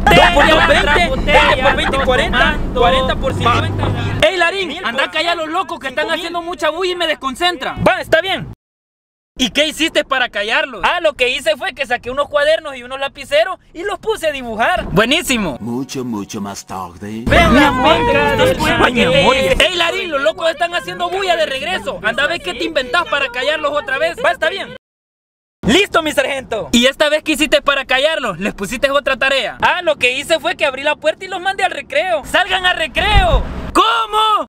2 por 2, 20, 20 por 20, 40, 40 por 50. Ey, Larín, anda a callar a los locos que están haciendo mucha bulla y me desconcentran. Va, está bien. ¿Y qué hiciste para callarlos? Ah, lo que hice fue que saqué unos cuadernos y unos lapiceros y los puse a dibujar. Buenísimo. Mucho más tarde. Vean la monca. Ey, Larín, los locos están haciendo bulla de regreso. Anda a ver qué te inventás para callarlos otra vez. Va, está bien. ¡Listo, mi sargento! ¿Y esta vez qué hiciste para callarlos? ¿Les pusiste otra tarea? Ah, lo que hice fue que abrí la puerta y los mandé al recreo. ¡Salgan al recreo! ¿Cómo?